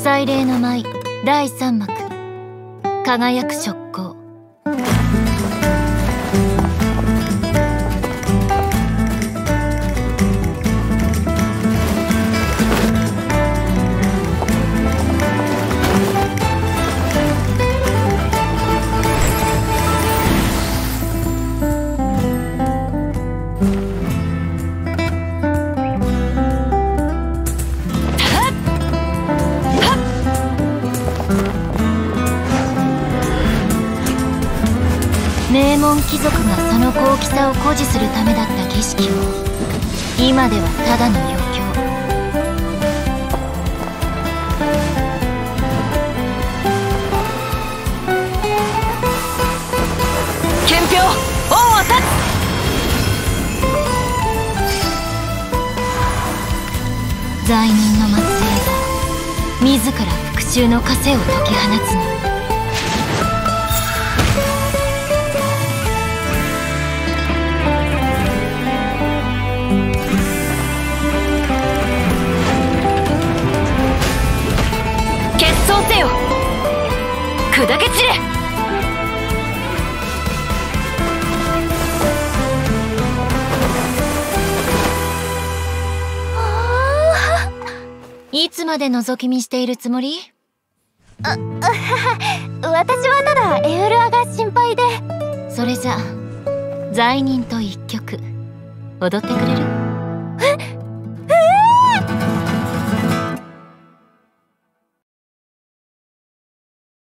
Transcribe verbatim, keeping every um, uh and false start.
祭礼の舞だいさん幕、輝く職光。名門貴族がその高貴さを誇示するためだった儀式も今ではただの余興。憲兵恩を断つ。罪人の末裔が自ら復讐の枷を解き放つの。そうせよ、砕け散れ。いつまで覗き見しているつもり？ あ、私はただエウルアが心配で。 それじゃ罪人と一曲踊ってくれる？ え